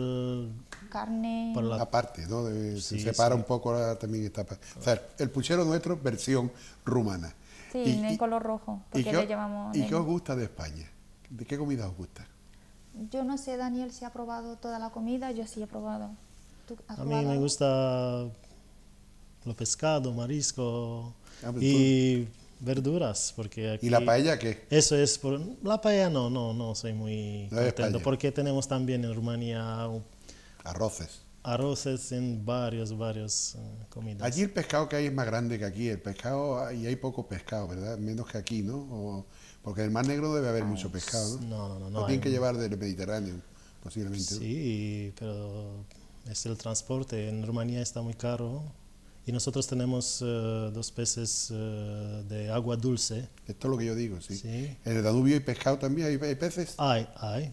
carne. por la aparte, ¿no? Se Sí, separa sí. un poco también esta parte. O sea, el puchero nuestro, versión rumana. Sí, Y- en y- color rojo, ¿Y porque qué, le llevamos... ¿Y qué os gusta de España? ¿De qué comida os gusta? Yo no sé, Daniel, si ha probado toda la comida, yo sí he probado. ¿Tú has A mí probado me algo? gusta los pescado, marisco Ah, pues y verduras, porque aquí ¿Y la paella qué? eso es por la paella no soy muy No es contento paella. porque tenemos también en Rumanía Arroces. arroces en varias comidas. Allí el pescado que hay es más grande que aquí. El pescado, y hay poco pescado, ¿verdad? Menos que aquí, ¿no? Porque en el Mar Negro debe haber mucho pescado, ¿no? No, Lo hay- tienen que llevar del Mediterráneo, posiblemente. ¿no? Sí, pero es el transporte. En Rumanía está muy caro y nosotros tenemos dos peces de agua dulce. Esto es lo que yo digo, sí. Sí. En el Danubio hay pescado también, hay peces. Hay,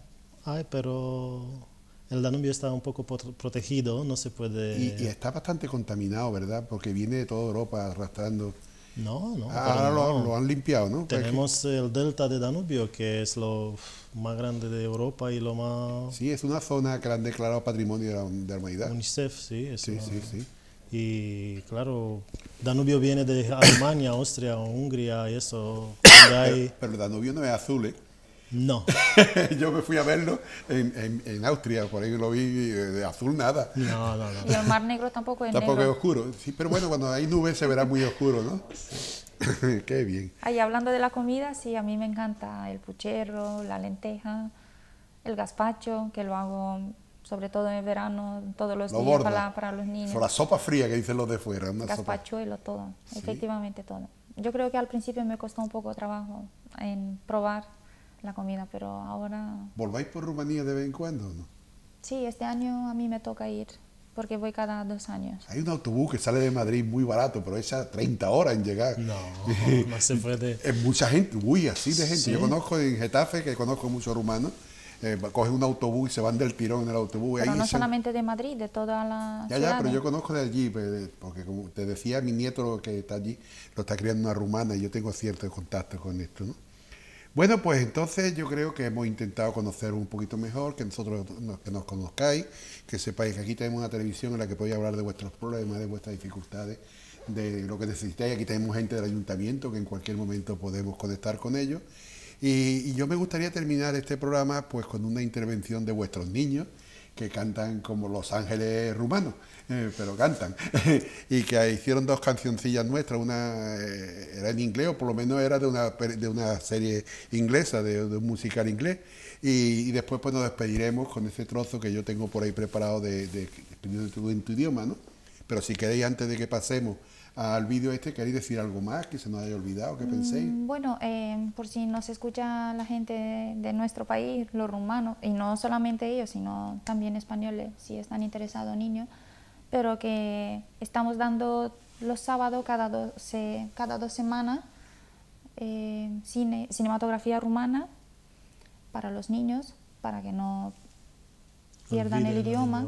pero el Danubio está un poco protegido, no se puede... Y está bastante contaminado, ¿verdad? Porque viene de toda Europa arrastrando. No, Ahora pero no. lo han limpiado, ¿no? Tenemos el delta de Danubio, que es lo más grande de Europa y lo más... Sí, es una zona que la han declarado Patrimonio de la Humanidad. UNICEF, sí. Es Sí, una- sí, sí. Y claro, Danubio viene de Alemania, Austria, Hungría y eso. donde hay... Pero el Danubio no es azul, ¿eh? No, Yo me fui a verlo en Austria, por ahí lo vi, de azul nada. no. Y el Mar Negro tampoco es Tampoco es negro. oscuro. Sí, pero bueno, cuando hay nubes se verá muy oscuro, ¿no? Qué bien. Ahí hablando de la comida, sí, a mí me encanta el puchero, la lenteja, el gazpacho, que lo hago sobre todo en verano, todos los Lo días borda. para los niños. Son la sopa fría que dicen los de fuera. Una sopa. Gazpachuelo, todo, efectivamente todo. Yo creo que al principio me costó un poco de trabajo en probar la comida, pero ahora ¿Volváis por Rumanía de vez en cuando? ¿No? sí, este año a mí me toca ir, porque voy cada 2 años. Hay un autobús que sale de Madrid muy barato, pero echa 30 horas en llegar. No se puede. Es mucha gente, uy, así de gente. Sí. Yo conozco en Getafe, que conozco muchos rumanos, cogen un autobús y se van del tirón en el autobús. y Pero ahí no se- solamente de Madrid, de toda la Ya, ciudad. pero yo conozco de allí, porque como te decía, mi nieto que está allí, lo está criando una rumana y yo tengo cierto contacto con esto, ¿no? Bueno, pues entonces yo creo que hemos intentado conocer un poquito mejor, que nos conozcáis, que sepáis que aquí tenemos una televisión en la que podéis hablar de vuestros problemas, de vuestras dificultades, de lo que necesitáis. Aquí tenemos gente del ayuntamiento que en cualquier momento podemos conectar con ellos. Y yo me gustaría terminar este programa pues con una intervención de vuestros niños, que cantan como Los Ángeles rumanos, pero cantan. Y que hicieron dos cancioncillas nuestras, una era en inglés, o por lo menos era de una serie inglesa, de un musical inglés. Y después pues nos despediremos con ese trozo que yo tengo por ahí preparado en tu idioma, ¿no? Pero si queréis, antes de que pasemos al vídeo este, ¿queréis decir algo más que se nos haya olvidado, que penséis? Bueno, por si nos escucha la gente de nuestro país, los rumanos, y no solamente ellos, sino también españoles, si están interesados niños, pero que estamos dando los sábados cada dos semanas cinematografía rumana para los niños, para que no pierdan el idioma.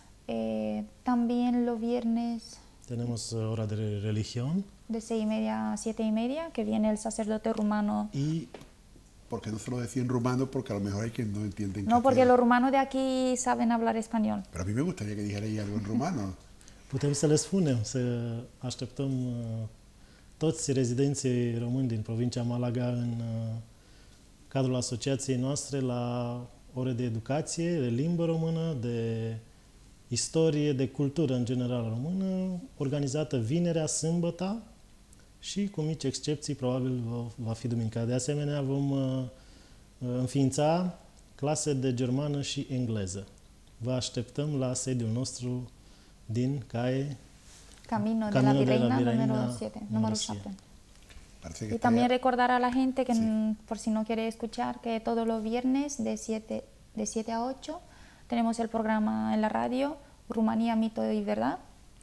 También los viernes tenemos hora de religión. De 6:30 a 7:30, que viene el sacerdote rumano. Y porque no se lo decía en rumano, porque a lo mejor hay quien no entiende. No, porque los rumanos de aquí saben hablar español. Pero a mí me gustaría que dijerais algo en rumano. Putem să le spunem, să așteptăm toți rezidenții români din provincia Malaga în cadrul asociației noastre la ore de educație, de limbă română, de istorie, de cultură în general română, organizată vinerea, sâmbăta și, cu mici excepții, probabil va fi duminica. De asemenea, vom înființa clase de germană și engleză. Vă așteptăm la sediul nostru din CAE Camino de la Virreina, número 7. Y también recordar a la gente que, por si no quiere escuchar, que todos los viernes de 7 a 8 tenemos el programa en la radio, Rumanía, Mito y Verdad,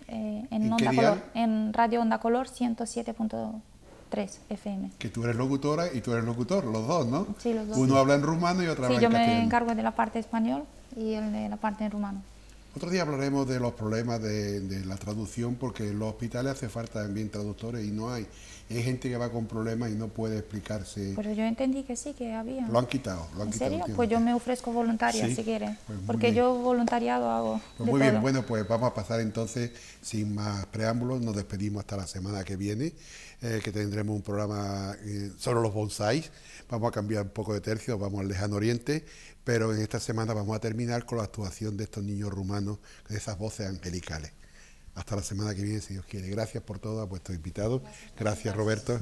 en Radio Onda Color 107.3 FM. Que tú eres locutora y tú eres locutor, los dos, ¿no? Sí, los dos. Uno habla en rumano y otro habla en castellano. Sí, yo castellano. me encargo de la parte español y él de la parte en rumano. Otro día hablaremos de los problemas de la traducción, porque en los hospitales hace falta también traductores y no hay. Hay gente que va con problemas y no puede explicarse. Pero yo entendí que sí, que había. Lo han quitado. ¿En serio? Pues yo me ofrezco voluntaria, ¿Sí? Si quiere. Pues porque bien. yo voluntariado hago. Pues muy bien, bueno, pues vamos a pasar entonces, sin más preámbulos, nos despedimos hasta la semana que viene, que tendremos un programa sobre los bonsáis. Vamos a cambiar un poco de tercio, vamos al lejano oriente, pero en esta semana vamos a terminar con la actuación de estos niños rumanos, de esas voces angelicales. Hasta la semana que viene, si Dios quiere. Gracias por todo a vuestros invitados. Gracias, Roberto.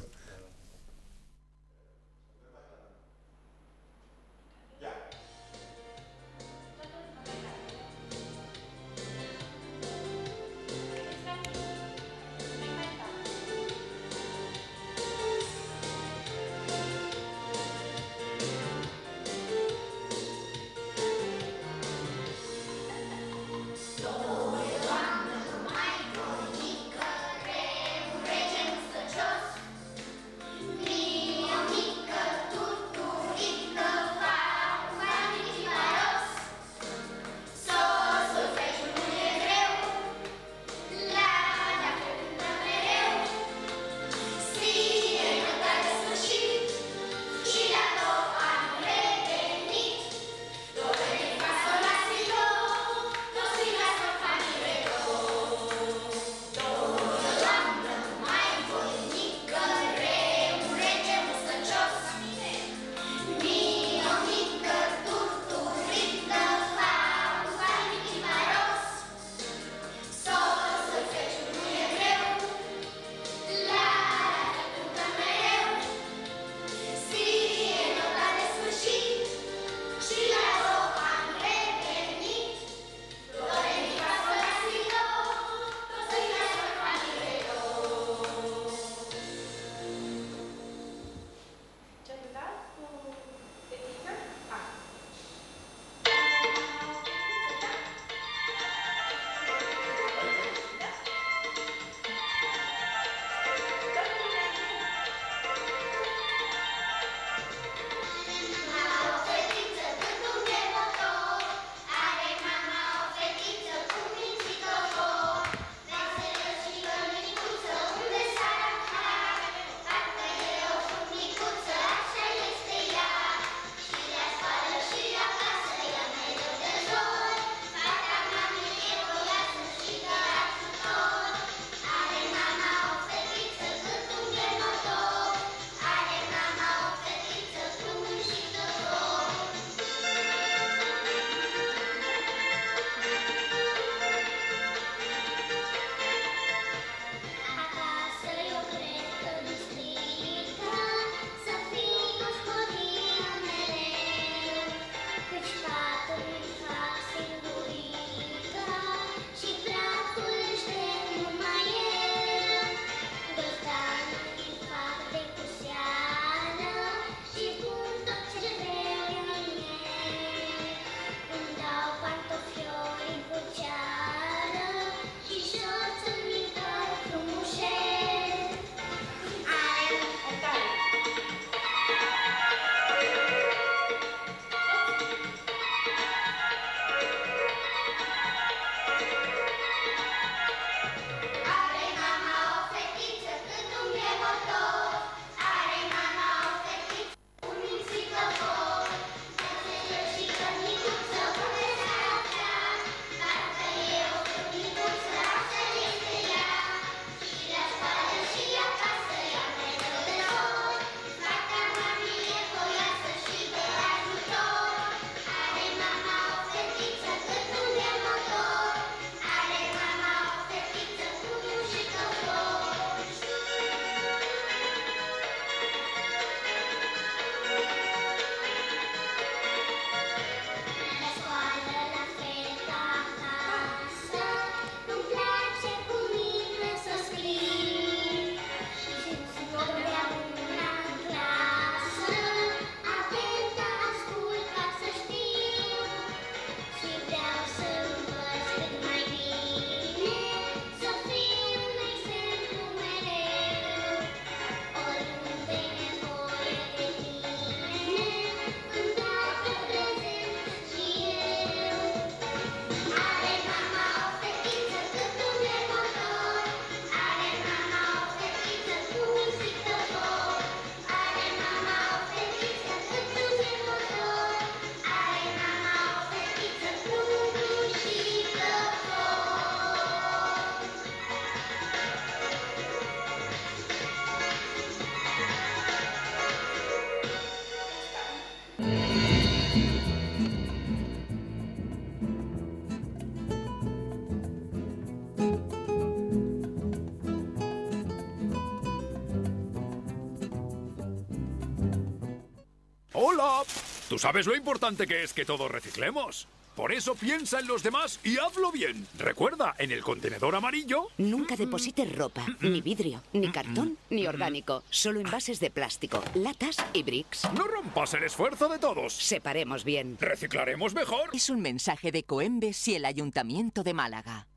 Hola. Tú sabes lo importante que es que todos reciclemos. Por eso piensa en los demás y hazlo bien. Recuerda, en el contenedor amarillo... Nunca deposites ropa, ni vidrio, ni cartón, ni orgánico. Solo envases de plástico, latas y bricks. No rompas el esfuerzo de todos. Separemos bien. Reciclaremos mejor. Es un mensaje de Coembes y el Ayuntamiento de Málaga.